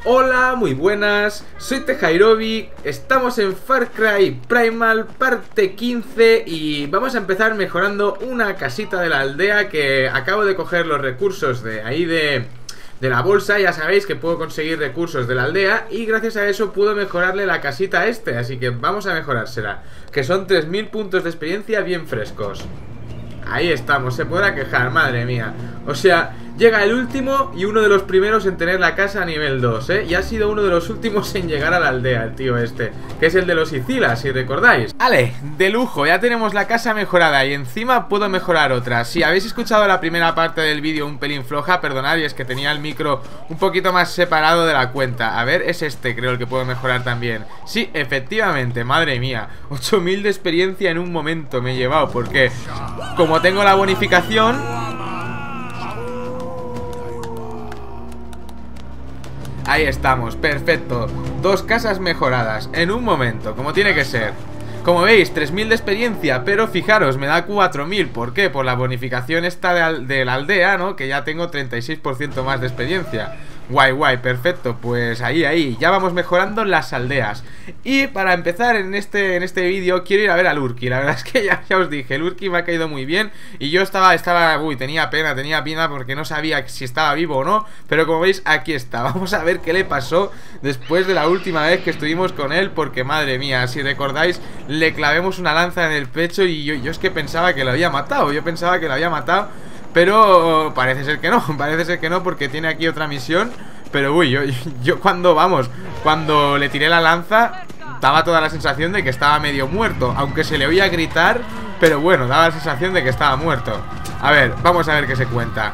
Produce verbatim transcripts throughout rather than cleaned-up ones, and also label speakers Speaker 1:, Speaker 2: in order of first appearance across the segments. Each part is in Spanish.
Speaker 1: Hola, muy buenas, soy Tejairobi, estamos en Far Cry Primal parte quince y vamos a empezar mejorando una casita de la aldea que acabo de coger los recursos de ahí de, de la bolsa. Ya sabéis que puedo conseguir recursos de la aldea y gracias a eso puedo mejorarle la casita a este, así que vamos a mejorársela, que son tres mil puntos de experiencia bien frescos. Ahí estamos, se podrá quejar, madre mía. O sea, llega el último y uno de los primeros en tener la casa a nivel dos, ¿eh? Y ha sido uno de los últimos en llegar a la aldea, el tío este, que es el de los Icilas, si recordáis. Vale, de lujo, ya tenemos la casa mejorada y encima puedo mejorar otra. Si habéis escuchado la primera parte del vídeo un pelín floja, perdonad, y es que tenía el micro un poquito más separado de la cuenta. A ver, es este, creo, el que puedo mejorar también. Sí, efectivamente, madre mía, ocho mil de experiencia en un momento me he llevado, porque como tengo la bonificación... Ahí estamos, perfecto. Dos casas mejoradas en un momento, como tiene que ser. Como veis, tres mil de experiencia, pero fijaros, me da cuatro mil. ¿Por qué? Por la bonificación esta de, al de la aldea, ¿no? Que ya tengo treinta y seis por ciento más de experiencia. Guay, guay, perfecto. Pues ahí, ahí, ya vamos mejorando las aldeas. Y para empezar en este, en este vídeo quiero ir a ver al Urki. La verdad es que ya, ya os dije, el Urki me ha caído muy bien. Y yo estaba, estaba, uy, tenía pena, tenía pena porque no sabía si estaba vivo o no. Pero como veis, aquí está. Vamos a ver qué le pasó después de la última vez que estuvimos con él. Porque madre mía, si recordáis, le clavemos una lanza en el pecho y yo, yo es que pensaba que lo había matado. Yo pensaba que lo había matado, pero parece ser que no, parece ser que no, porque tiene aquí otra misión. Pero uy, yo, yo cuando, vamos, cuando le tiré la lanza, daba toda la sensación de que estaba medio muerto, aunque se le oía gritar, pero bueno, daba la sensación de que estaba muerto. A ver, vamos a ver qué se cuenta.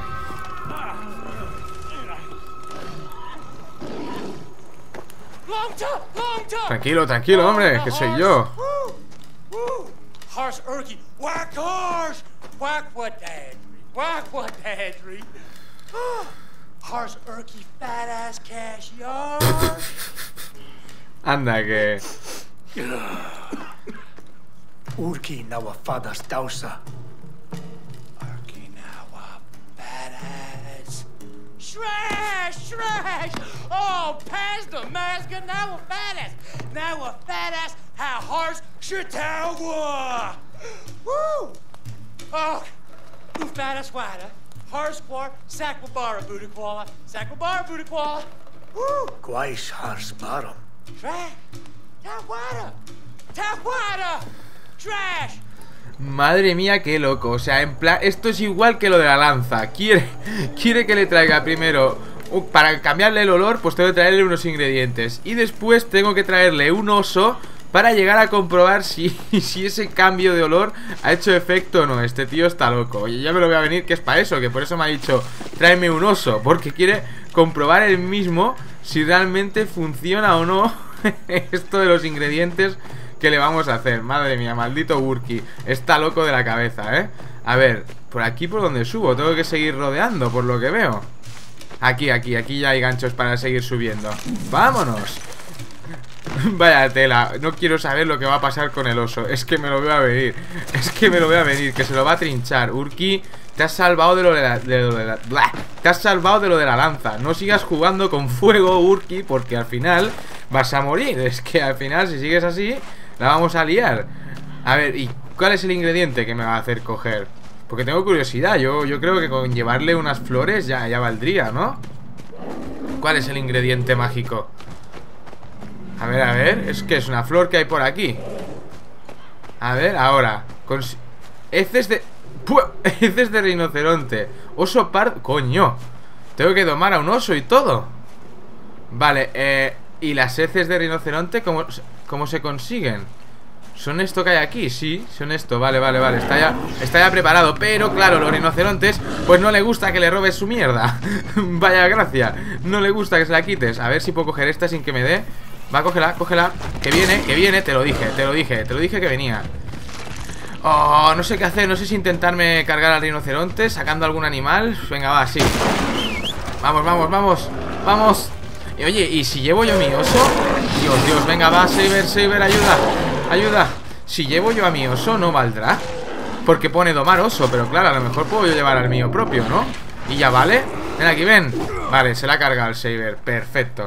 Speaker 1: Tranquilo, tranquilo, hombre, que soy yo. Anda que...
Speaker 2: Urki nawa fadas dausa. Urki nawa badass. Shrash, shrash. Oh, pass the mask nawa badass. Nawa badass. How harsh shitawa. Woo. Oh, who badass wada. Harsh squar, sakwabara budakwala. Sakwabara budakwala. Woo. Quaish harsh bottom. Trash. Tawada. Tawada. Trash.
Speaker 1: Madre mía, qué loco. O sea, en plan, esto es igual que lo de la lanza. Quiere, quiere que le traiga primero uh, para cambiarle el olor, pues tengo que traerle unos ingredientes. Y después tengo que traerle un oso para llegar a comprobar si, si ese cambio de olor ha hecho efecto o no. Este tío está loco. Oye, ya me lo voy a venir, que es para eso, que por eso me ha dicho tráeme un oso, porque quiere comprobar él mismo si realmente funciona o no esto de los ingredientes que le vamos a hacer. Madre mía, maldito Urki, está loco de la cabeza, ¿eh? A ver, por aquí por donde subo, tengo que seguir rodeando, por lo que veo. Aquí, aquí, aquí ya hay ganchos para seguir subiendo. ¡Vámonos! Vaya tela, no quiero saber lo que va a pasar con el oso. Es que me lo voy a venir. Es que me lo voy a venir, que se lo va a trinchar. Urki, te has salvado de lo de la, de lo de la blah, Te has salvado de lo de la lanza. No sigas jugando con fuego, Urki, porque al final vas a morir. Es que al final, si sigues así, la vamos a liar. A ver, ¿y cuál es el ingrediente que me va a hacer coger? Porque tengo curiosidad. Yo, yo creo que con llevarle unas flores ya, ya valdría, ¿no? ¿Cuál es el ingrediente mágico? A ver, a ver, es que es una flor que hay por aquí. A ver, ahora Cons heces de... ¡Pua! Heces de rinoceronte. Oso pardo... ¡Coño! Tengo que domar a un oso y todo. Vale, eh... ¿y las heces de rinoceronte cómo, cómo se consiguen? ¿Son esto que hay aquí? Sí, son esto, vale, vale, vale. Está ya, está ya preparado, pero claro, los rinocerontes pues no le gusta que le robes su mierda. Vaya gracia, no le gusta que se la quites. A ver si puedo coger esta sin que me dé. Va, cógela, cógela. Que viene, que viene, te lo dije, te lo dije, te lo dije que venía. Oh, no sé qué hacer, no sé si intentarme cargar al rinoceronte sacando algún animal. Venga, va, sí. Vamos, vamos, vamos, vamos. Y oye, ¿y si llevo yo mi oso? Dios, Dios, venga, va, Saber, Saber, ayuda, ayuda. Si llevo yo a mi oso, ¿no valdrá? Porque pone domar oso, pero claro, a lo mejor puedo yo llevar al mío propio, ¿no? Y ya vale. Ven aquí, ven. Vale, se la ha cargado el Saber, perfecto.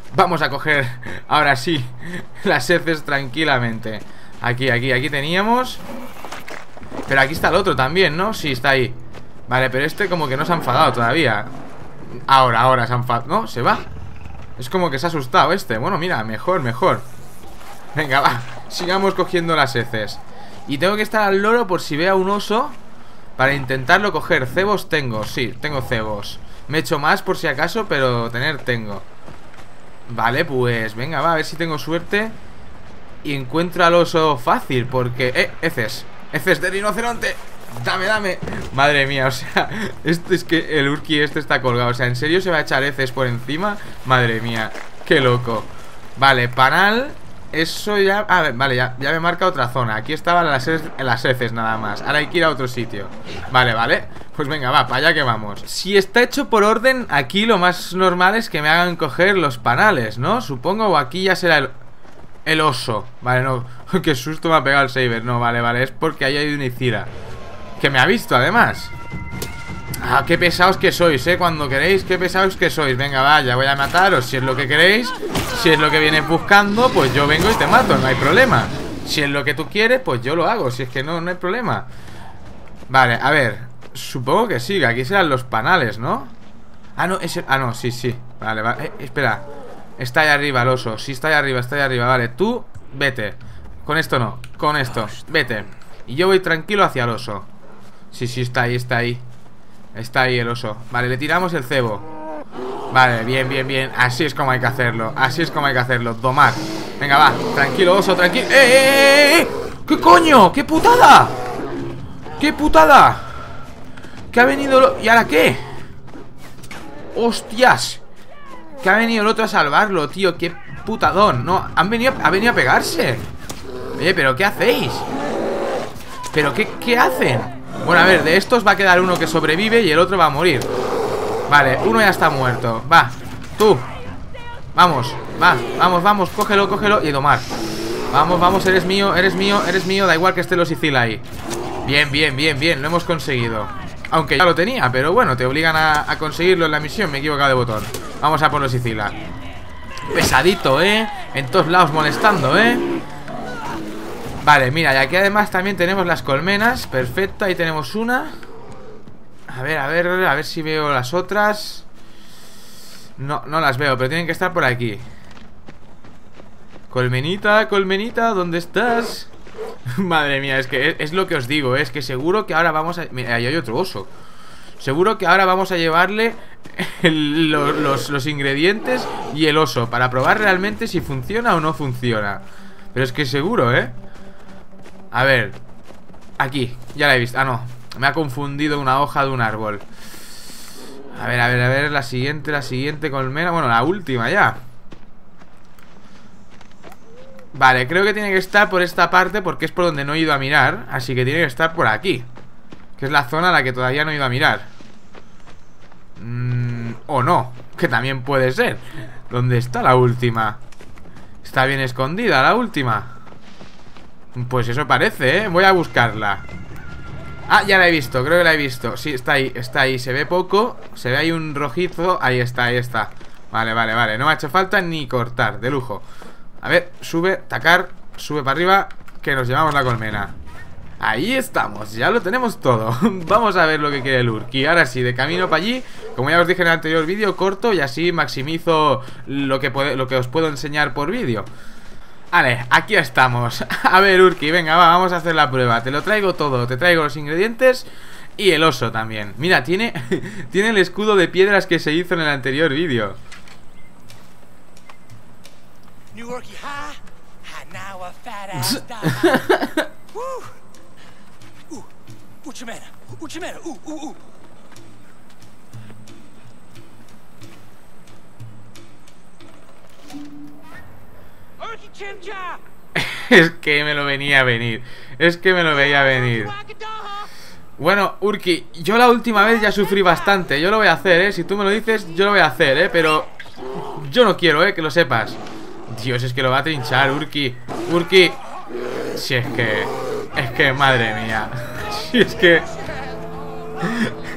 Speaker 1: Vamos a coger, ahora sí, las heces tranquilamente. Aquí, aquí, aquí teníamos. Pero aquí está el otro también, ¿no? Sí, está ahí. Vale, pero este como que no se ha enfadado todavía. Ahora, ahora se ha enfadado. No, se va. Es como que se ha asustado este. Bueno, mira, mejor, mejor. Venga, va, sigamos cogiendo las heces. Y tengo que estar al loro por si veo un oso, para intentarlo coger. Cebos tengo, sí, tengo cebos. Me echo más por si acaso, pero tener tengo. Vale, pues venga, va, a ver si tengo suerte y encuentro al oso fácil. Porque, eh, heces, heces de rinoceronte. Dame, dame. Madre mía, o sea, esto es que el Urki este está colgado. O sea, ¿en serio se va a echar heces por encima? Madre mía, qué loco. Vale, panal. Eso ya... A ver, vale, ya, ya me marca otra zona. Aquí estaban las, las heces nada más. Ahora hay que ir a otro sitio. Vale, vale. Pues venga, va, para allá que vamos. Si está hecho por orden, aquí lo más normal es que me hagan coger los panales, ¿no? Supongo, o aquí ya será el... El oso. Vale, no. Qué susto me ha pegado el Saber. No, vale, vale. Es porque ahí hay una Icira que me ha visto, además. Ah, qué pesados que sois, eh. Cuando queréis, qué pesados que sois. Venga, vaya, voy a mataros si es lo que queréis. Si es lo que vienes buscando, pues yo vengo y te mato, no hay problema. Si es lo que tú quieres, pues yo lo hago. Si es que no, no hay problema. Vale, a ver. Supongo que sí, que aquí serán los panales, ¿no? Ah, no, ese... Ah, no, sí, sí. Vale, vale, eh, espera. Está ahí arriba el oso, sí, está ahí arriba, está ahí arriba. Vale, tú, vete. Con esto no, con esto, vete. Y yo voy tranquilo hacia el oso. Sí, sí, está ahí, está ahí. Está ahí el oso. Vale, le tiramos el cebo. Vale, bien, bien, bien. Así es como hay que hacerlo. Así es como hay que hacerlo. Domar. Venga, va. Tranquilo, oso, tranquilo. ¡Eh, eh, eh! ¿Qué coño? ¡Qué putada! ¡Qué putada! ¿Qué ha venido lo... ¿Y ahora qué? ¡Hostias! Que ha venido el otro a salvarlo, tío. ¡Qué putadón! No, han venido... Ha venido a pegarse. Oye, ¿pero qué hacéis? ¿Pero qué, qué hacen? Bueno, a ver, de estos va a quedar uno que sobrevive y el otro va a morir. Vale, uno ya está muerto. Va, tú. Vamos, va, vamos, vamos, cógelo, cógelo y domar. Vamos, vamos, eres mío, eres mío, eres mío. Da igual que esté los Sicil ahí. Bien, bien, bien, bien, lo hemos conseguido. Aunque ya lo tenía, pero bueno, te obligan a, a conseguirlo en la misión. Me he equivocado de botón. Vamos a por los Sicila. Pesadito, ¿eh? En todos lados molestando, ¿eh? Vale, mira, y aquí además también tenemos las colmenas. Perfecto, ahí tenemos una. A ver, a ver, a ver si veo las otras. No, no las veo, pero tienen que estar por aquí. Colmenita, colmenita, ¿dónde estás? Madre mía, es que es, es lo que os digo. Es que seguro que ahora vamos a... Mira, ahí hay otro oso. Seguro que ahora vamos a llevarle el, los, los, los ingredientes y el oso para probar realmente si funciona o no funciona. Pero es que seguro, ¿eh? A ver. Aquí, ya la he visto. Ah, no, me ha confundido una hoja de un árbol. A ver, a ver, a ver. La siguiente, la siguiente colmena. Bueno, la última ya. Vale, creo que tiene que estar por esta parte porque es por donde no he ido a mirar. Así que tiene que estar por aquí, que es la zona a la que todavía no he ido a mirar. mm, O no, que también puede ser. ¿Dónde está la última? Está bien escondida la última. Pues eso parece, ¿eh? Voy a buscarla. Ah, ya la he visto, creo que la he visto. Sí, está ahí, está ahí, se ve poco. Se ve ahí un rojizo, ahí está, ahí está. Vale, vale, vale, no me ha hecho falta ni cortar, de lujo. A ver, sube, tacar, sube para arriba, que nos llevamos la colmena. Ahí estamos, ya lo tenemos todo. Vamos a ver lo que quiere el Urki. Ahora sí, de camino para allí. Como ya os dije en el anterior vídeo, corto y así maximizo lo que, puede, lo que os puedo enseñar por vídeo. Vale, aquí estamos. A ver, Urki, venga, va, vamos a hacer la prueba. Te lo traigo todo, te traigo los ingredientes y el oso también. Mira, tiene, tiene el escudo de piedras que se hizo en el anterior vídeo.
Speaker 2: New Urki high, high now a fat ass die. Ooh, ooh, uchimena, uchimena, ooh, ooh, ooh. Urki chimcha.
Speaker 1: Es que me lo venía a venir. Es que me lo veía venir. Bueno, Urki, yo la última vez ya sufrí bastante. Yo lo voy a hacer, eh. Si tú me lo dices, yo lo voy a hacer, eh. Pero yo no quiero, eh, que lo sepas. Dios, es que lo va a trinchar, Urki. Urki. Si es que... Es que, madre mía. Si es que...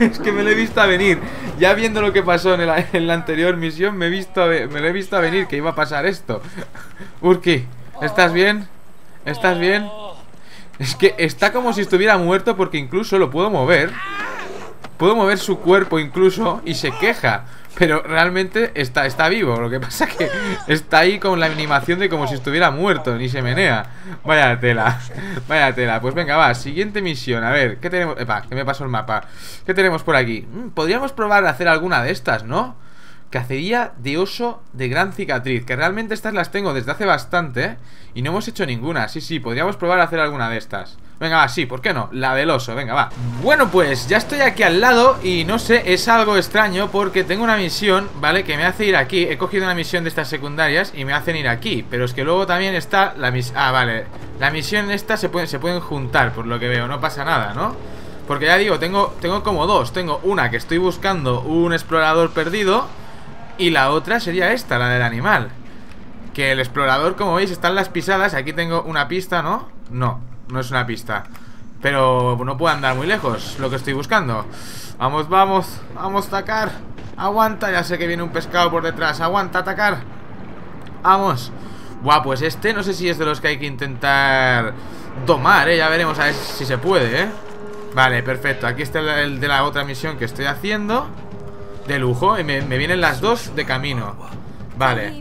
Speaker 1: Es que me lo he visto a venir. Ya viendo lo que pasó en, el, en la anterior misión, me, he visto a, me lo he visto a venir que iba a pasar esto. Urki, ¿estás bien? ¿Estás bien? Es que está como si estuviera muerto porque incluso lo puedo mover. Puedo mover su cuerpo incluso y se queja. Pero realmente está, está vivo. Lo que pasa que está ahí con la animación de como si estuviera muerto. Ni se menea. Vaya tela. Vaya tela. Pues venga, va. Siguiente misión. A ver, ¿qué tenemos? Epa, que me pasó el mapa. ¿Qué tenemos por aquí? Mm, podríamos probar a hacer alguna de estas, ¿no? Cacería de oso de gran cicatriz. Que realmente estas las tengo desde hace bastante, ¿eh? Y no hemos hecho ninguna. Sí, sí, podríamos probar a hacer alguna de estas. Venga, va, sí, ¿por qué no? La del oso, venga, va. Bueno, pues ya estoy aquí al lado. Y no sé, es algo extraño porque tengo una misión, ¿vale? Que me hace ir aquí. He cogido una misión de estas secundarias y me hacen ir aquí. Pero es que luego también está la misión... Ah, vale. La misión esta se pueden, se pueden juntar, por lo que veo. No pasa nada, ¿no? Porque ya digo, tengo, tengo como dos. Tengo una que estoy buscando un explorador perdido. Y la otra sería esta, la del animal. Que el explorador, como veis, están las pisadas. Aquí tengo una pista, ¿no? No, no es una pista. Pero no puedo andar muy lejos, lo que estoy buscando. Vamos, vamos, vamos a atacar. Aguanta, ya sé que viene un pescado por detrás. Aguanta, atacar. Vamos. Buah, pues este no sé si es de los que hay que intentar domar, ¿eh? Ya veremos a ver si se puede, ¿eh? Vale, perfecto, aquí está el de la otra misión que estoy haciendo. De lujo, y me, me vienen las dos de camino. Vale.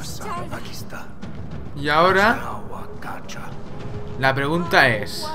Speaker 1: Y ahora la pregunta es...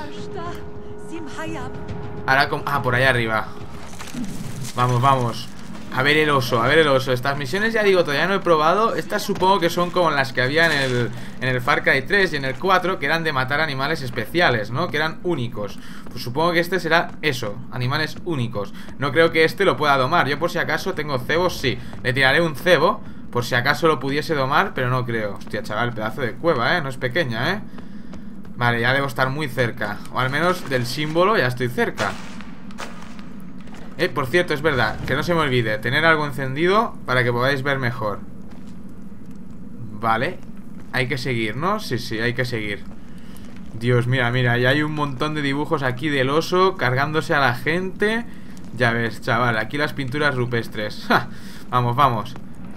Speaker 1: Ahora como... Ah, por allá arriba. Vamos, vamos. A ver el oso, a ver el oso. Estas misiones, ya digo, todavía no he probado. Estas supongo que son como las que había en el, en el Far Cry tres y en el cuatro, que eran de matar animales especiales, ¿no? Que eran únicos. Pues supongo que este será eso, animales únicos. No creo que este lo pueda domar. Yo por si acaso tengo cebos, sí. Le tiraré un cebo, por si acaso lo pudiese domar, pero no creo. Hostia, chaval, pedazo de cueva, ¿eh? No es pequeña, ¿eh? Vale, ya debo estar muy cerca. O al menos del símbolo ya estoy cerca. Eh, por cierto, es verdad, que no se me olvide tener algo encendido para que podáis ver mejor. Vale. Hay que seguir, ¿no? Sí, sí, hay que seguir. Dios, mira, mira, ya hay un montón de dibujos aquí del oso cargándose a la gente. Ya ves, chaval, aquí las pinturas rupestres. ¡Ja! Vamos, vamos.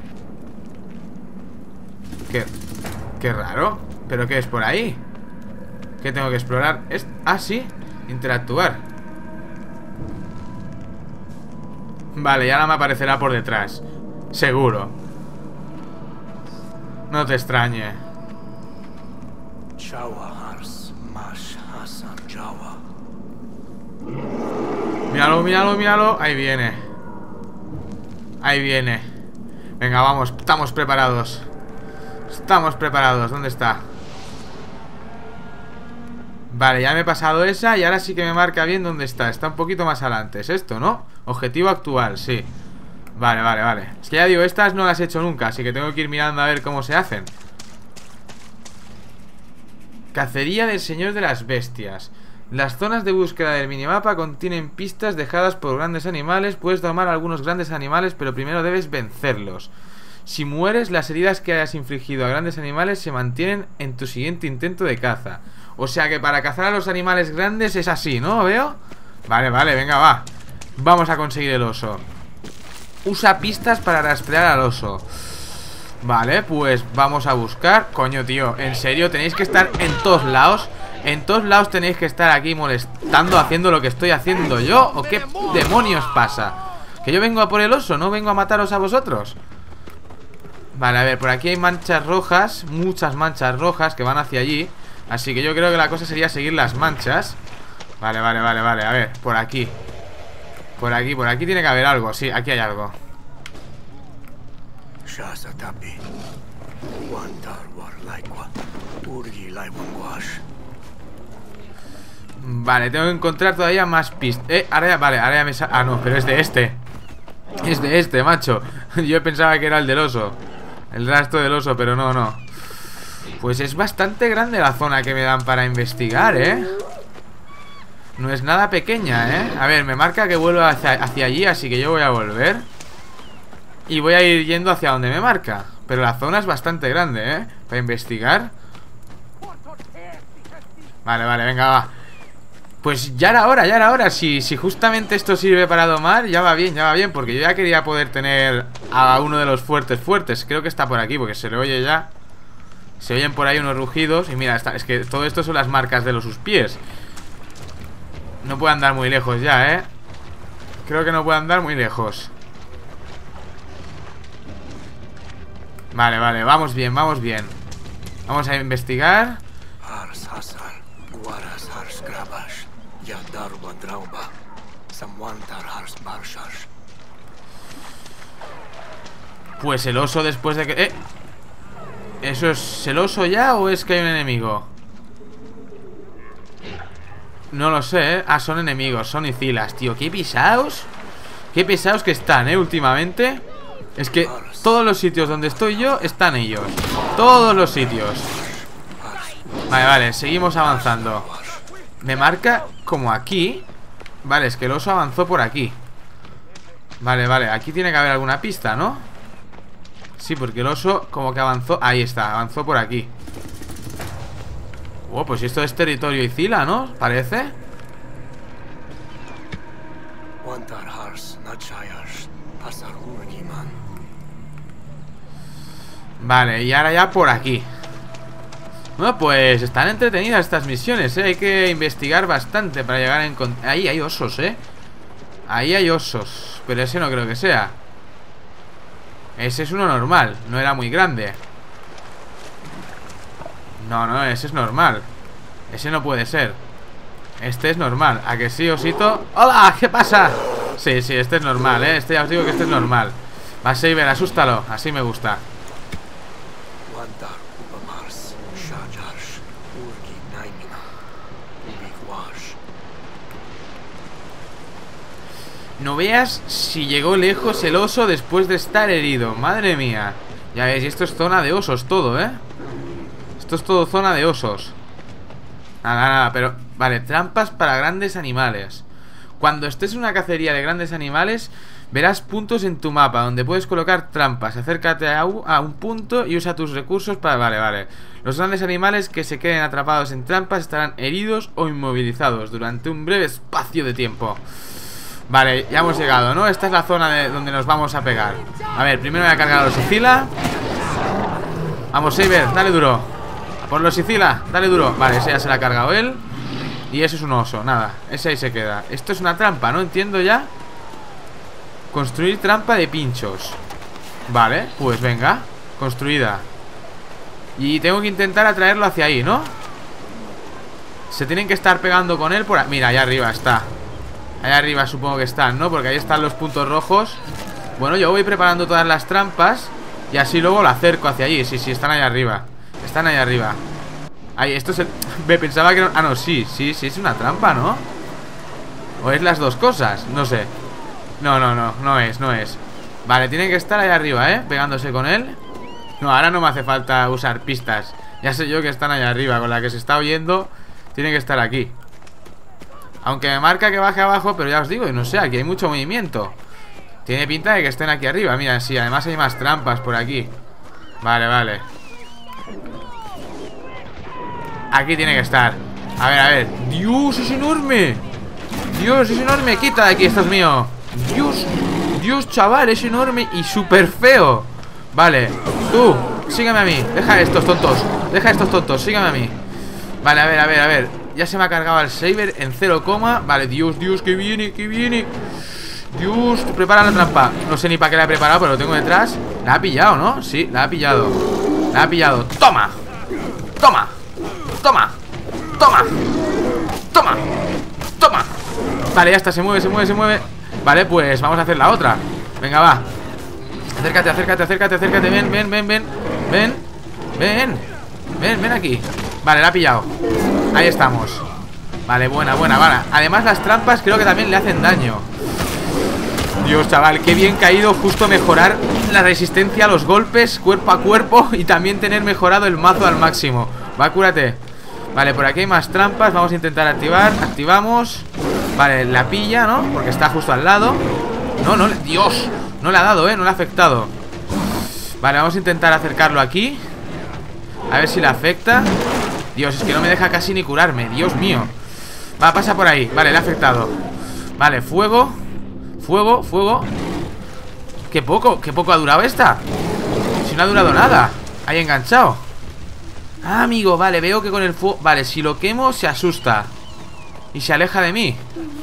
Speaker 1: Qué, qué raro. ¿Pero qué es por ahí? ¿Qué tengo que explorar? ¿Es... Ah, sí, interactuar. Vale, y ahora me aparecerá por detrás. Seguro. No te extrañe. Míralo, míralo, míralo. Ahí viene. Ahí viene. Venga, vamos, estamos preparados. Estamos preparados, ¿dónde está? Vale, ya me he pasado esa y ahora sí que me marca bien dónde está. Está un poquito más adelante, es esto, ¿no? Objetivo actual, sí. Vale, vale, vale. Es que ya digo, estas no las he hecho nunca, así que tengo que ir mirando a ver cómo se hacen. Cacería del Señor de las Bestias. Las zonas de búsqueda del minimapa contienen pistas dejadas por grandes animales. Puedes domar a algunos grandes animales, pero primero debes vencerlos. Si mueres, las heridas que hayas infligido a grandes animales se mantienen en tu siguiente intento de caza. O sea que para cazar a los animales grandes es así, ¿no? ¿Veo? Vale, vale, venga, va. Vamos a conseguir el oso. Usa pistas para rastrear al oso. Vale, pues vamos a buscar. Coño, tío, ¿en serio? ¿Tenéis que estar en todos lados? ¿En todos lados tenéis que estar aquí molestando, haciendo lo que estoy haciendo yo? ¿O qué demonios pasa? Que yo vengo a por el oso, no vengo a mataros a vosotros. Vale, a ver, por aquí hay manchas rojas. Muchas manchas rojas que van hacia allí. Así que yo creo que la cosa sería seguir las manchas. Vale, vale, vale, vale, a ver, por aquí. Por aquí, por aquí tiene que haber algo. Sí, aquí hay algo. Vale, tengo que encontrar todavía más pistas. Eh, ahora ya, vale, ahora ya me sa... Ah, no, pero es de este. Es de este, macho. Yo pensaba que era el del oso. El rastro del oso, pero no, no. Pues es bastante grande la zona que me dan para investigar, ¿eh? No es nada pequeña, ¿eh? A ver, me marca que vuelvo hacia, hacia allí, así que yo voy a volver. Y voy a ir yendo hacia donde me marca. Pero la zona es bastante grande, ¿eh? Para investigar. Vale, vale, venga, va. Pues ya era hora, ya era hora. Si, si justamente esto sirve para domar, ya va bien, ya va bien. Porque yo ya quería poder tener a uno de los fuertes fuertes. Creo que está por aquí, porque se le oye ya. Se oyen por ahí unos rugidos. Y mira, está, es que todo esto son las marcas de los sus pies. No puede andar muy lejos ya, ¿eh? Creo que no puede andar muy lejos. Vale, vale, vamos bien, vamos bien. Vamos a investigar. Pues el oso después de que... ¿Eh? ¿Eso es el oso ya o es que hay un enemigo? No lo sé, ¿eh? Ah, son enemigos, son Icilas, tío. Qué pisados. Qué pesados que están, ¿eh? Últimamente. Es que todos los sitios donde estoy yo están ellos. Todos los sitios. Vale, vale, seguimos avanzando. Me marca como aquí. Vale, es que el oso avanzó por aquí. Vale, vale, aquí tiene que haber alguna pista, ¿no? Sí, porque el oso como que avanzó. Ahí está, avanzó por aquí. Oh, pues esto es territorio Icila, ¿no? Parece. Vale, y ahora ya por aquí. Bueno, pues están entretenidas estas misiones, ¿eh? Hay que investigar bastante para llegar a encontrar... Ahí hay osos, ¿eh? Ahí hay osos. Pero ese no creo que sea. Ese es uno normal, no era muy grande. No, no, ese es normal. Ese no puede ser. Este es normal, ¿a que sí, osito? ¡Hola! ¿Qué pasa? Sí, sí, este es normal, ¿eh? Este ya os digo que este es normal. Va, Saber, asústalo, así me gusta. No veas si llegó lejos el oso después de estar herido. Madre mía. Ya ves, y esto es zona de osos todo, ¿eh? Esto es todo zona de osos. Nada, nada, pero... Vale, trampas para grandes animales. Cuando estés en una cacería de grandes animales, verás puntos en tu mapa donde puedes colocar trampas. Acércate a un punto y usa tus recursos para... Vale, vale. Los grandes animales que se queden atrapados en trampas estarán heridos o inmovilizados durante un breve espacio de tiempo. Vale, ya hemos llegado, ¿no? Esta es la zona de donde nos vamos a pegar. A ver, primero voy a cargar a los Icila. Vamos, Saber, dale duro. A por los Icila, dale duro. Vale, ese ya se la ha cargado él. Y ese es un oso, nada, ese ahí se queda. Esto es una trampa, ¿no? Entiendo ya. Construir trampa de pinchos. Vale, pues venga. Construida. Y tengo que intentar atraerlo hacia ahí, ¿no? Se tienen que estar pegando con él por ahí. Mira, allá arriba está. Allá arriba supongo que están, ¿no? Porque ahí están los puntos rojos. Bueno, yo voy preparando todas las trampas y así luego lo acerco hacia allí. Sí, sí, están allá arriba. Están allá arriba. Ahí, esto es el... Me pensaba que no... Ah, no, sí, sí, sí, es una trampa, ¿no? ¿O es las dos cosas? No sé. No, no, no, no es, no es. Vale, tienen que estar allá arriba, ¿eh? Pegándose con él. No, ahora no me hace falta usar pistas. Ya sé yo que están allá arriba. Con la que se está oyendo, tienen que estar aquí. Aunque me marca que baje abajo, pero ya os digo, no sé, aquí hay mucho movimiento. Tiene pinta de que estén aquí arriba. Mira, sí, además hay más trampas por aquí. Vale, vale. Aquí tiene que estar. A ver, a ver. ¡Dios, es enorme! ¡Dios, es enorme! ¡Quita de aquí, esto es mío! ¡Dios! ¡Dios, chaval! Es enorme y súper feo. Vale, tú, sígueme a mí. Deja estos tontos, deja estos tontos, sígueme a mí. Vale, a ver, a ver, a ver. Ya se me ha cargado el Saber en cero coma. Vale, Dios, Dios, que viene, que viene. Dios, prepara la trampa. No sé ni para qué la he preparado, pero lo tengo detrás. La ha pillado, ¿no? Sí, la ha pillado. La ha pillado, toma. Toma. Toma. Toma. Toma. Toma. Vale, ya está, se mueve, se mueve, se mueve. Vale, pues vamos a hacer la otra. Venga, va. Acércate, acércate, acércate, acércate. Ven, ven, ven, ven. Ven. Ven. Ven, ven aquí. Vale, la ha pillado. Ahí estamos. Vale, buena, buena, vale. Además las trampas creo que también le hacen daño. Dios, chaval, qué bien caído justo mejorar la resistencia a los golpes cuerpo a cuerpo y también tener mejorado el mazo al máximo. Va, cúrate. Vale, por aquí hay más trampas. Vamos a intentar activar. Activamos. Vale, la pilla, ¿no? Porque está justo al lado. No, no, Dios. No le ha dado, ¿eh? No le ha afectado. Vale, vamos a intentar acercarlo aquí. A ver si le afecta. Dios, es que no me deja casi ni curarme. Dios mío. Va, pasa por ahí. Vale, le ha afectado. Vale, fuego. Fuego, fuego. Qué poco, qué poco ha durado esta. Si no ha durado nada. Ahí enganchado. Ah, amigo, vale, veo que con el fuego... Vale, si lo quemo se asusta y se aleja de mí.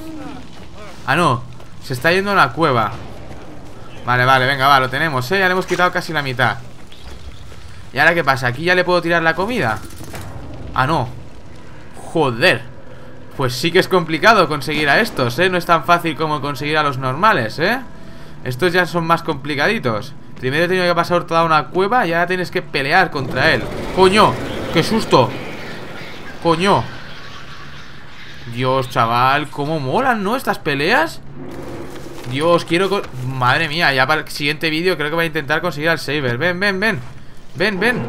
Speaker 1: Ah, no, se está yendo a una cueva. Vale, vale, venga, va, lo tenemos, eh. Ya le hemos quitado casi la mitad. ¿Y ahora qué pasa? ¿Aquí ya le puedo tirar la comida? Ah, no. Joder. Pues sí que es complicado conseguir a estos, eh. No es tan fácil como conseguir a los normales, eh. Estos ya son más complicaditos. Primero he tenido que pasar toda una cueva y ahora tienes que pelear contra él. ¡Coño! ¡Qué susto! ¡Coño! Dios, chaval, cómo molan, ¿no? Estas peleas. Dios, quiero... Madre mía, ya para el siguiente vídeo creo que voy a intentar conseguir al Saber. Ven, ven, ven. Ven, ven.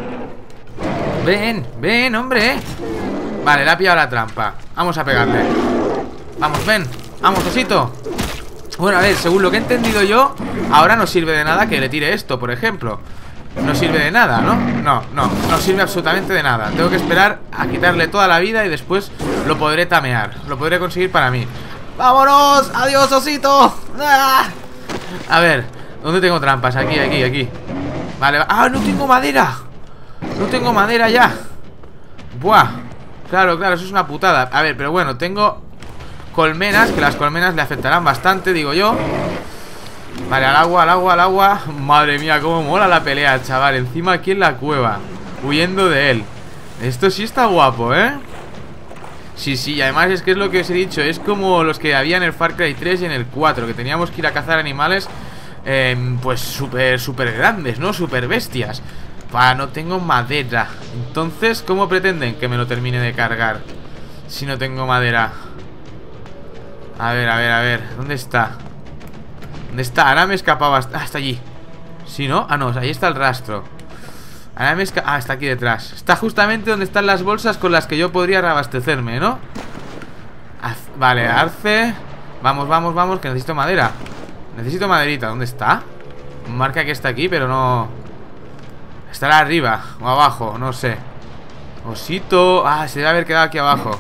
Speaker 1: Ven, ven, hombre. Vale, le ha pillado la trampa. Vamos a pegarle. Vamos, ven. Vamos, osito. Bueno, a ver, según lo que he entendido yo, ahora no sirve de nada que le tire esto, por ejemplo. No sirve de nada, ¿no? No, no, no sirve absolutamente de nada. Tengo que esperar a quitarle toda la vida y después lo podré tamear. Lo podré conseguir para mí. ¡Vámonos! ¡Adiós, osito! ¡Ah! A ver, ¿dónde tengo trampas? Aquí, aquí, aquí. Vale, ¡ah, no tengo madera! No tengo madera ya. Buah. Claro, claro, eso es una putada. A ver, pero bueno, tengo colmenas, que las colmenas le afectarán bastante, digo yo. Vale, al agua, al agua, al agua. Madre mía, cómo mola la pelea, chaval. Encima aquí en la cueva, huyendo de él. Esto sí está guapo, ¿eh? Sí, sí, y además es que es lo que os he dicho. Es como los que había en el Far Cry tres y en el cuatro, que teníamos que ir a cazar animales eh, pues súper, súper grandes, ¿no? Súper bestias. Bah, no tengo madera. Entonces, ¿cómo pretenden que me lo termine de cargar si no tengo madera? A ver, a ver, a ver. ¿Dónde está? ¿Dónde está? Ahora me escapaba hasta... Ah, está allí. ¿Sí, no? Ah, no, ahí está el rastro. Ahora me esca... Ah, está aquí detrás. Está justamente donde están las bolsas con las que yo podría reabastecerme, ¿no? Vale, arce. Vamos, vamos, vamos, que necesito madera. Necesito maderita. ¿Dónde está? Marca que está aquí, pero no... Estará arriba o abajo, no sé. Osito. Ah, se debe haber quedado aquí abajo.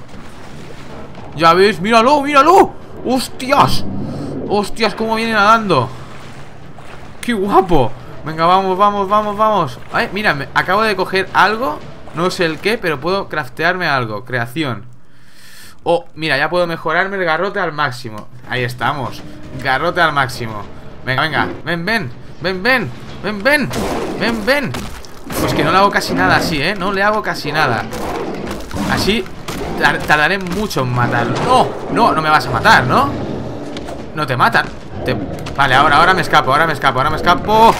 Speaker 1: Ya ves, míralo, míralo. ¡Hostias! ¡Hostias, cómo viene nadando! ¡Qué guapo! Venga, vamos, vamos, vamos, vamos. Ay, mira, me acabo de coger algo. No sé el qué, pero puedo craftearme algo. Creación. Oh, mira, ya puedo mejorarme el garrote al máximo. Ahí estamos. Garrote al máximo. Venga, venga, ven, ven. Ven, ven, ven, ven. Ven, ven. Pues que no le hago casi nada así, ¿eh? No le hago casi nada. Así tardaré mucho en matarlo. No, no, no me vas a matar, ¿no? No te matan te... Vale, ahora, ahora me escapo, ahora me escapo, ahora me escapo.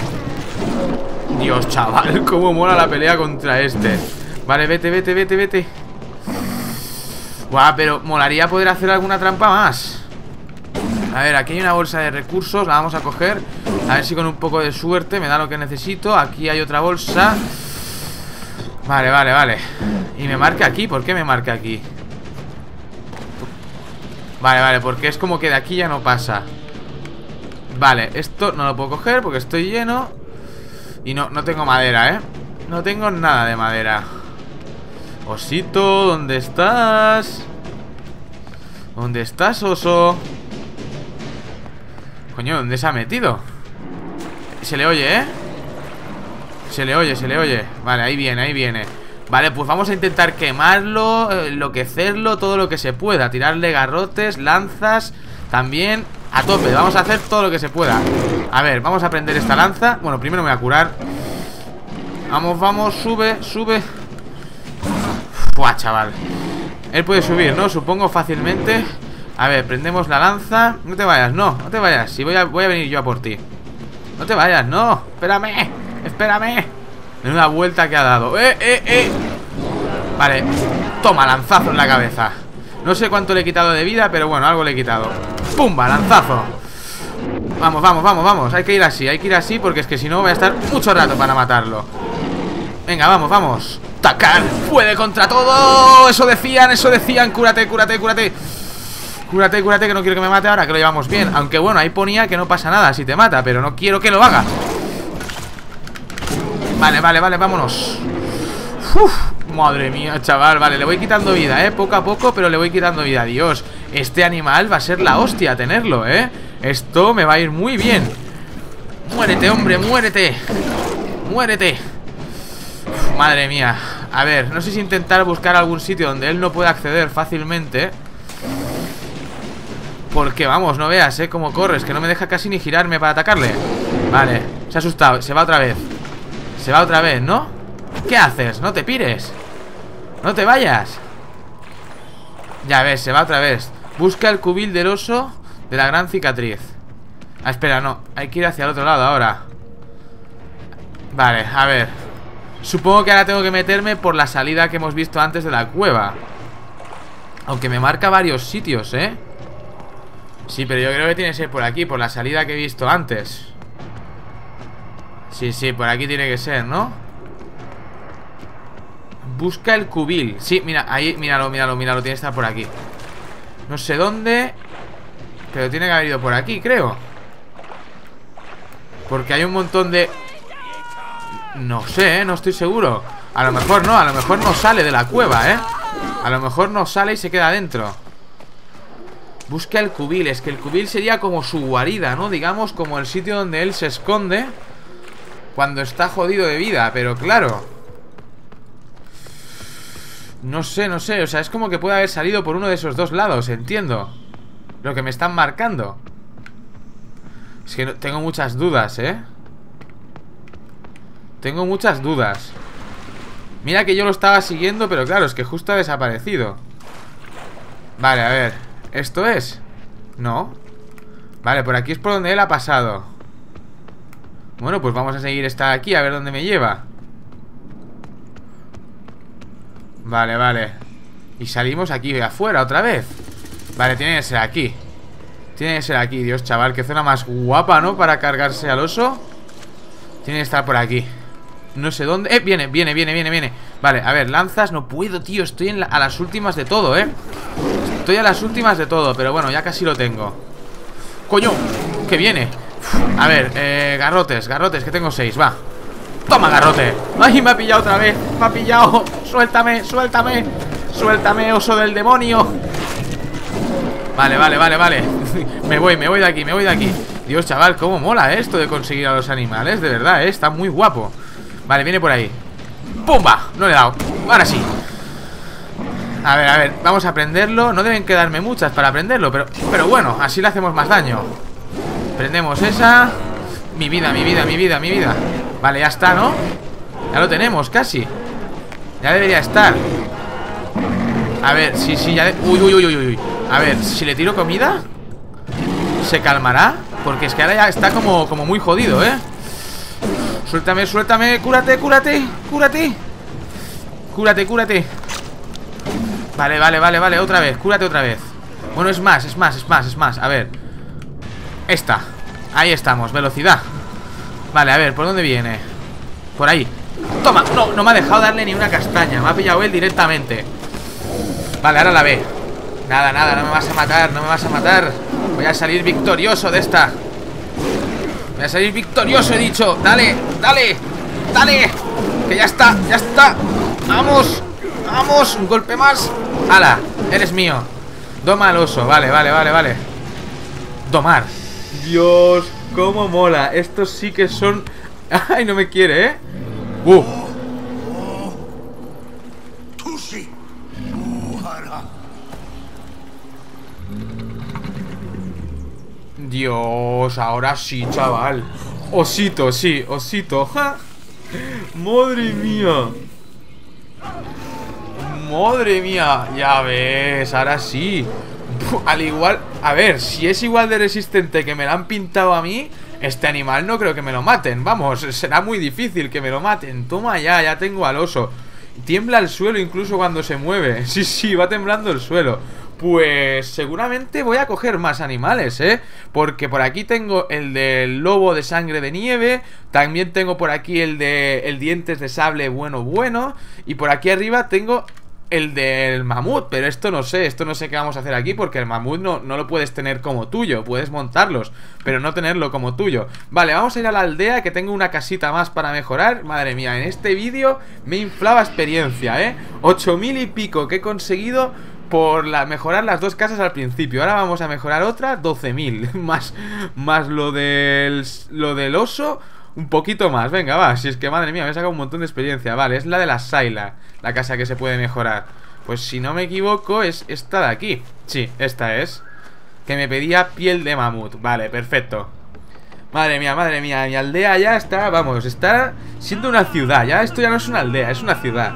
Speaker 1: Dios, chaval, cómo mola la pelea contra este. Vale, vete, vete, vete, vete. Guau, pero molaría poder hacer alguna trampa más. A ver, aquí hay una bolsa de recursos. La vamos a coger. A ver si con un poco de suerte me da lo que necesito. Aquí hay otra bolsa. Vale, vale, vale. Y me marca aquí, ¿por qué me marca aquí? Vale, vale, porque es como que de aquí ya no pasa. Vale, esto no lo puedo coger porque estoy lleno. Y no, no tengo madera, ¿eh? No tengo nada de madera. Osito, ¿dónde estás? ¿Dónde estás, oso? Coño, ¿dónde se ha metido? Se le oye, ¿eh? Se le oye, se le oye. Vale, ahí viene, ahí viene. Vale, pues vamos a intentar quemarlo, enloquecerlo, todo lo que se pueda. Tirarle garrotes, lanzas. También a tope, vamos a hacer todo lo que se pueda. A ver, vamos a prender esta lanza. Bueno, primero me voy a curar. Vamos, vamos, sube, sube. Buah, chaval. Él puede subir, ¿no? Supongo fácilmente. A ver, prendemos la lanza. No te vayas, no, no te vayas. Si voy a, voy a venir yo a por ti. No te vayas, no, espérame. Espérame. Menuda vuelta que ha dado. Eh, eh, eh. Vale, toma, lanzazo en la cabeza. No sé cuánto le he quitado de vida, pero bueno, algo le he quitado. ¡Pumba! Lanzazo. Vamos, vamos, vamos, vamos. Hay que ir así, hay que ir así porque es que si no voy a estar mucho rato para matarlo. Venga, vamos, vamos. ¡Tacar! ¡Puede contra todo! Eso decían, eso decían. Cúrate, cúrate, cúrate. Cúrate, cúrate, que no quiero que me mate ahora, que lo llevamos bien. Aunque bueno, ahí ponía que no pasa nada si te mata, pero no quiero que lo haga. Vale, vale, vale, vámonos. Uf, Madre mía, chaval. Vale, le voy quitando vida, eh, poco a poco, pero le voy quitando vida. Dios, este animal va a ser la hostia tenerlo, eh. Esto me va a ir muy bien. Muérete, hombre, muérete. Muérete. Uf, madre mía. A ver, no sé si intentar buscar algún sitio donde él no pueda acceder fácilmente. Porque, vamos, no veas, eh, cómo corres, que no me deja casi ni girarme para atacarle. Vale, se ha asustado, se va otra vez. Se va otra vez, ¿no? ¿Qué haces? No te pires. No te vayas. Ya ves, se va otra vez. Busca el cubil del oso de la gran cicatriz. Ah, espera, no, hay que ir hacia el otro lado ahora. Vale, a ver. Supongo que ahora tengo que meterme por la salida que hemos visto antes de la cueva. Aunque me marca varios sitios, ¿eh? Sí, pero yo creo que tiene que ser por aquí, por la salida que he visto antes. Sí, sí, por aquí tiene que ser, ¿no? Busca el cubil. Sí, mira, ahí, míralo, míralo, míralo. Tiene que estar por aquí. No sé dónde, pero tiene que haber ido por aquí, creo. Porque hay un montón de... No sé, ¿eh? No estoy seguro. A lo mejor no, a lo mejor no sale de la cueva, ¿eh? A lo mejor no sale y se queda dentro. Busca el cubil. Es que el cubil sería como su guarida, ¿no? Digamos, como el sitio donde él se esconde cuando está jodido de vida. Pero claro, no sé, no sé. O sea, es como que puede haber salido por uno de esos dos lados. Entiendo lo que me están marcando. Es que no, tengo muchas dudas, ¿eh? Tengo muchas dudas. Mira que yo lo estaba siguiendo, pero claro, es que justo ha desaparecido. Vale, a ver. ¿Esto es? No. Vale, por aquí es por donde él ha pasado. Bueno, pues vamos a seguir esta aquí, a ver dónde me lleva. Vale, vale. Y salimos aquí afuera otra vez. Vale, tiene que ser aquí. Tiene que ser aquí, Dios, chaval. Qué zona más guapa, ¿no? Para cargarse al oso. Tiene que estar por aquí. No sé dónde. Eh, viene, viene, viene, viene, viene. Vale, a ver, lanzas. No puedo, tío. Estoy en la... a las últimas de todo, ¿eh? Estoy a las últimas de todo, pero bueno, ya casi lo tengo. ¡Coño! ¡Que viene! Uf, a ver, eh, garrotes, garrotes, que tengo seis, va. ¡Toma, garrote! ¡Ay, me ha pillado otra vez! ¡Me ha pillado! ¡Suéltame, suéltame! ¡Suéltame, oso del demonio! Vale, vale, vale, vale. Me voy, me voy de aquí, me voy de aquí. Dios, chaval, cómo mola esto de conseguir a los animales. De verdad, ¿eh? Está muy guapo. Vale, viene por ahí. ¡Pumba! No le he dado. Ahora sí. A ver, a ver, vamos a prenderlo. No deben quedarme muchas para prenderlo, pero, pero bueno, así le hacemos más daño. Prendemos esa. Mi vida, mi vida, mi vida, mi vida. Vale, ya está, ¿no? Ya lo tenemos, casi. Ya debería estar. A ver, sí, sí, ya de... Uy, uy, uy, uy, uy. A ver, si le tiro comida, ¿se calmará? Porque es que ahora ya está como, como muy jodido, ¿eh? Suéltame, suéltame, cúrate, cúrate, cúrate. Cúrate, cúrate. Vale, vale, vale, vale, otra vez, cúrate otra vez. Bueno, es más, es más, es más, es más. A ver. Esta, ahí estamos, velocidad. Vale, a ver, ¿por dónde viene? Por ahí. Toma, no, no me ha dejado darle ni una castaña. Me ha pillado él directamente. Vale, ahora la ve. Nada, nada, no me vas a matar, no me vas a matar. Voy a salir victorioso de esta. Voy a salir victorioso, he dicho. Dale, dale, dale. Que ya está, ya está. Vamos, vamos, un golpe más. Hala, eres mío. Doma al oso, vale, vale, vale, vale. Domar. Dios, cómo mola. Estos sí que son... Ay, no me quiere, ¿eh? Uh. Dios, ahora sí, chaval. Osito, sí, osito. ¡Ja! Madre mía. Madre mía. Ya ves, ahora sí. Al igual, a ver, si es igual de resistente que me lo han pintado a mí, este animal no creo que me lo maten. Vamos, será muy difícil que me lo maten. Toma ya, ya tengo al oso. Tiembla el suelo incluso cuando se mueve. Sí, sí, va temblando el suelo. Pues seguramente voy a coger más animales, ¿eh? Porque por aquí tengo el del lobo de sangre de nieve. También tengo por aquí el de el dientes de sable bueno bueno. Y por aquí arriba tengo el del mamut, pero esto no sé, esto no sé qué vamos a hacer aquí, porque el mamut no, no lo puedes tener como tuyo, puedes montarlos, pero no tenerlo como tuyo. Vale, vamos a ir a la aldea, que tengo una casita más para mejorar. Madre mía, en este vídeo me inflaba experiencia, ¿eh? ocho mil y pico que he conseguido por la, mejorar las dos casas al principio. Ahora vamos a mejorar otra, doce mil, más, más lo del, lo del oso, un poquito más. Venga, va, si es que madre mía, me he sacado un montón de experiencia. Vale, es la de la Sayla, la casa que se puede mejorar. Pues si no me equivoco es esta de aquí. Sí, esta es, que me pedía piel de mamut. Vale, perfecto. Madre mía, madre mía, mi aldea ya está, vamos, está siendo una ciudad. Ya esto ya no es una aldea, es una ciudad.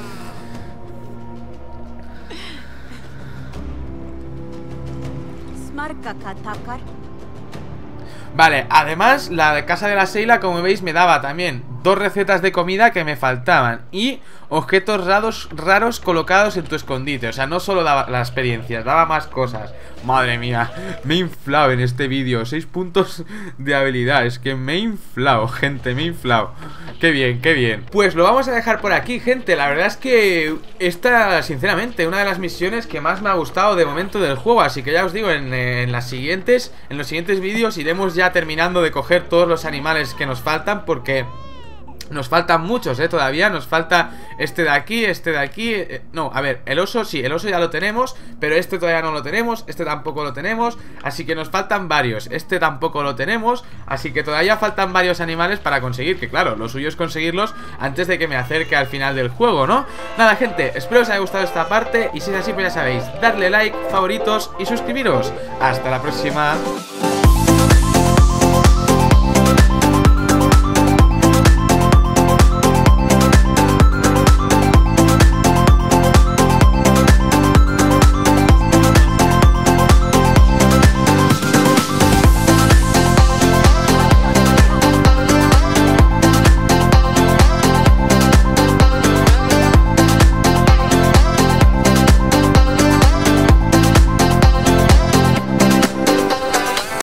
Speaker 1: Vale, además la casa de la Sayla, como veis, me daba también dos recetas de comida que me faltaban y objetos raros, raros colocados en tu escondite. O sea, no solo daba las experiencias, daba más cosas. Madre mía, me he inflado en este vídeo. Seis puntos de habilidad. Es que me he inflado, gente, me he inflado. Qué bien, qué bien. Pues lo vamos a dejar por aquí, gente. La verdad es que esta, sinceramente, una de las misiones que más me ha gustado de momento del juego. Así que ya os digo, en, en las siguientes, en los siguientes vídeos iremos ya terminando de coger todos los animales que nos faltan, porque nos faltan muchos, eh, todavía. Nos falta este de aquí, este de aquí, eh, no, a ver, el oso, sí, el oso ya lo tenemos, pero este todavía no lo tenemos, este tampoco lo tenemos, así que nos faltan varios. Este tampoco lo tenemos, así que todavía faltan varios animales para conseguir, que claro, lo suyo es conseguirlos antes de que me acerque al final del juego, ¿no? Nada, gente, espero os haya gustado esta parte, y si es así, pues ya sabéis, darle like, favoritos y suscribiros. Hasta la próxima.